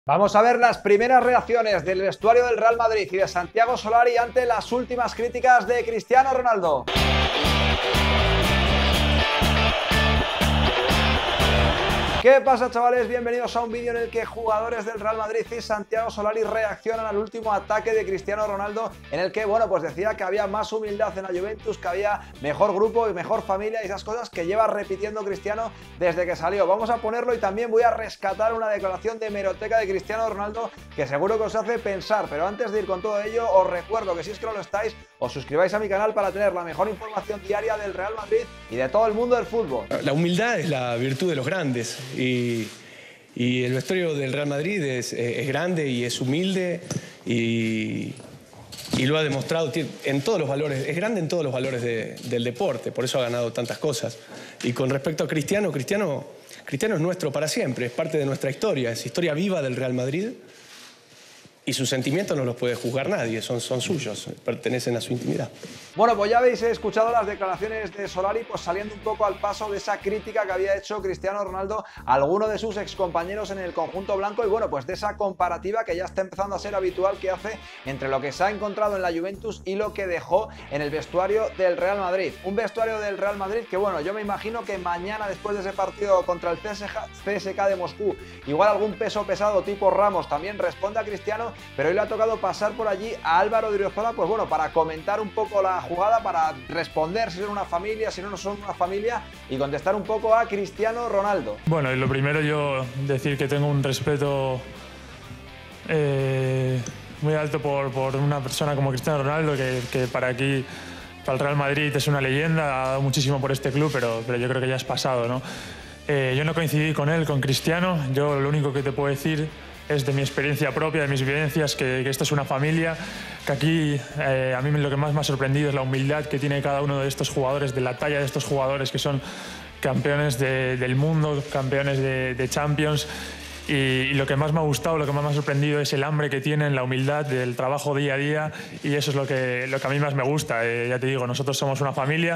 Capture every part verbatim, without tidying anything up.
Vamos a ver las primeras reacciones del vestuario del Real Madrid y de Santiago Solari ante las últimas críticas de Cristiano Ronaldo. ¿Qué pasa, chavales? Bienvenidos a un vídeo en el que jugadores del Real Madrid y Santiago Solari reaccionan al último ataque de Cristiano Ronaldo, en el que, bueno, pues decía que había más humildad en la Juventus, que había mejor grupo y mejor familia y esas cosas que lleva repitiendo Cristiano desde que salió. Vamos a ponerlo y también voy a rescatar una declaración de hemeroteca de Cristiano Ronaldo que seguro que os hace pensar, pero antes de ir con todo ello os recuerdo que si es que no lo estáis, os suscribáis a mi canal para tener la mejor información diaria del Real Madrid y de todo el mundo del fútbol. La humildad es la virtud de los grandes. Y, y el vestuario del Real Madrid es, es grande y es humilde y, y lo ha demostrado en todos los valores, es grande en todos los valores de, del deporte, por eso ha ganado tantas cosas. Y con respecto a Cristiano, Cristiano, Cristiano es nuestro para siempre, es parte de nuestra historia, es historia viva del Real Madrid y sus sentimientos no los puede juzgar nadie, son, son suyos, pertenecen a su intimidad. Bueno, pues ya habéis escuchado las declaraciones de Solari, pues saliendo un poco al paso de esa crítica que había hecho Cristiano Ronaldo a alguno de sus excompañeros en el conjunto blanco y bueno, pues de esa comparativa que ya está empezando a ser habitual que hace entre lo que se ha encontrado en la Juventus y lo que dejó en el vestuario del Real Madrid. Un vestuario del Real Madrid que bueno, yo me imagino que mañana después de ese partido contra el C S K de Moscú, igual algún peso pesado tipo Ramos también responde a Cristiano, pero hoy le ha tocado pasar por allí a Álvaro Odriozola, pues bueno, para comentar un poco la jugada, para responder si son una familia, si no, no son una familia y contestar un poco a Cristiano Ronaldo. Bueno, y lo primero yo decir que tengo un respeto eh, muy alto por, por una persona como Cristiano Ronaldo, que, que para aquí, para el Real Madrid es una leyenda, ha dado muchísimo por este club, pero, pero yo creo que ya es pasado, ¿no? Eh, yo no coincidí con él, con Cristiano, yo lo único que te puedo decir es de mi experiencia propia, de mis vivencias, que, que esto es una familia, que aquí eh, a mí lo que más me ha sorprendido es la humildad que tiene cada uno de estos jugadores, de la talla de estos jugadores que son campeones de, del mundo, campeones de, de Champions. Y, y lo que más me ha gustado, lo que más me ha sorprendido es el hambre que tienen, la humildad del trabajo día a día, y eso es lo que, lo que a mí más me gusta. Eh, ya te digo, nosotros somos una familia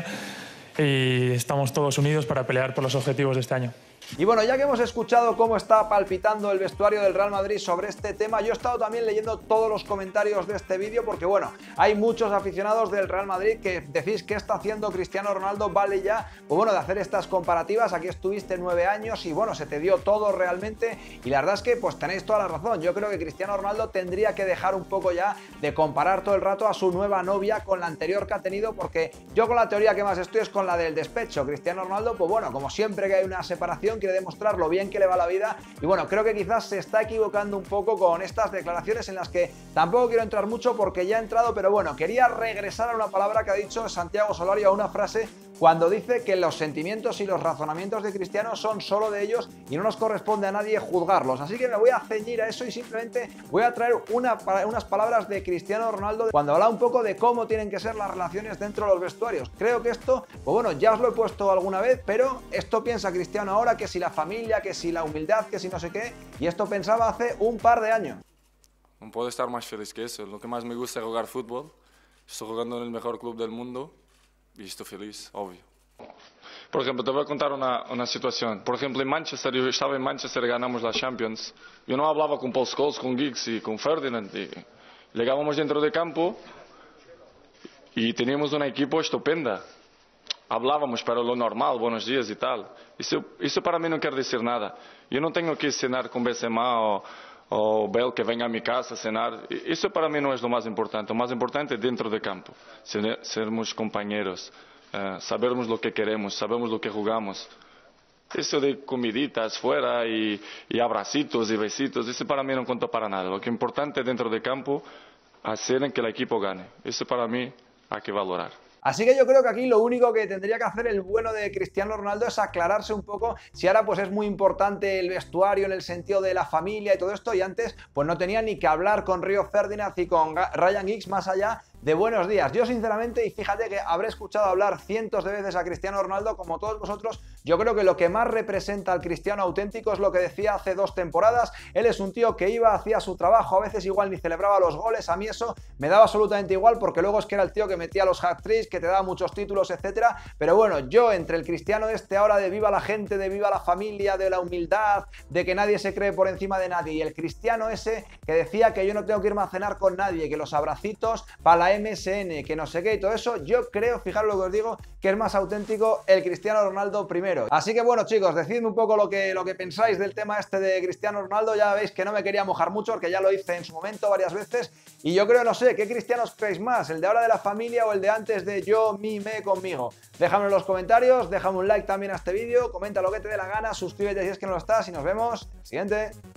y estamos todos unidos para pelear por los objetivos de este año. Y bueno, ya que hemos escuchado cómo está palpitando el vestuario del Real Madrid sobre este tema, yo he estado también leyendo todos los comentarios de este vídeo porque bueno, hay muchos aficionados del Real Madrid que decís ¿qué está haciendo Cristiano Ronaldo? Vale ya, pues bueno, de hacer estas comparativas, aquí estuviste nueve años y bueno, se te dio todo realmente y la verdad es que pues tenéis toda la razón, yo creo que Cristiano Ronaldo tendría que dejar un poco ya de comparar todo el rato a su nueva novia con la anterior que ha tenido, porque yo con la teoría que más estoy es con la del despecho. Cristiano Ronaldo, pues bueno, como siempre que hay una separación, quiere demostrar lo bien que le va la vida y bueno, creo que quizás se está equivocando un poco con estas declaraciones en las que tampoco quiero entrar mucho porque ya he entrado, pero bueno, quería regresar a una palabra que ha dicho Santiago Solari, a una frase cuando dice que los sentimientos y los razonamientos de Cristiano son solo de ellos y no nos corresponde a nadie juzgarlos, así que me voy a ceñir a eso y simplemente voy a traer una, unas palabras de Cristiano Ronaldo cuando habla un poco de cómo tienen que ser las relaciones dentro de los vestuarios. Creo que esto, pues bueno, ya os lo he puesto alguna vez, pero esto piensa Cristiano ahora, que si la familia, que si la humildad, que si no sé qué, y esto pensaba hace un par de años. No puedo estar más feliz que eso. Lo que más me gusta es jugar fútbol. Estoy jugando en el mejor club del mundo y estoy feliz, obvio. Por ejemplo, te voy a contar una, una situación. Por ejemplo, en Manchester, yo estaba en Manchester y ganamos la Champions. Yo no hablaba con Paul Scholes, con Giggs y con Ferdinand. Y llegábamos dentro de campo y teníamos un equipo estupenda. Hablábamos para lo normal, buenos días y tal. Eso, eso para mí no quiere decir nada. Yo no tengo que cenar con Benzema o, o Bale que venga a mi casa a cenar. Eso para mí no es lo más importante. Lo más importante es dentro de campo. Ser, sermos compañeros, uh, sabermos lo que queremos, sabemos lo que jugamos. Eso de comiditas fuera y, y abracitos y besitos, eso para mí no cuenta para nada. Lo que es importante es dentro de campo hacer que el equipo gane. Eso para mí hay que valorar. Así que yo creo que aquí lo único que tendría que hacer el bueno de Cristiano Ronaldo es aclararse un poco si ahora pues es muy importante el vestuario en el sentido de la familia y todo esto, y antes pues no tenía ni que hablar con Río Ferdinand y con Ryan Giggs más allá de buenos días. Yo sinceramente, y fíjate que habré escuchado hablar cientos de veces a Cristiano Ronaldo como todos vosotros, yo creo que lo que más representa al cristiano auténtico es lo que decía hace dos temporadas. Él es un tío que iba, hacía su trabajo, a veces igual ni celebraba los goles. A mí eso me daba absolutamente igual, porque luego es que era el tío que metía los hat-tricks, que te daba muchos títulos, etcétera. Pero bueno, yo entre el cristiano este ahora de viva la gente, de viva la familia, de la humildad, de que nadie se cree por encima de nadie, y el cristiano ese que decía que yo no tengo que irme a cenar con nadie, que los abracitos para la M S N, que no sé qué y todo eso, yo creo, fijaros lo que os digo, que es más auténtico el Cristiano Ronaldo primero. Así que bueno, chicos, decidme un poco lo que, lo que pensáis del tema este de Cristiano Ronaldo. Ya veis que no me quería mojar mucho, porque ya lo hice en su momento varias veces, y yo creo, no sé, ¿qué cristianos creéis más? ¿El de ahora de la familia o el de antes de yo, mi, me, conmigo? Déjame en los comentarios, déjame un like también a este vídeo, comenta lo que te dé la gana, suscríbete si es que no lo estás y nos vemos en el siguiente.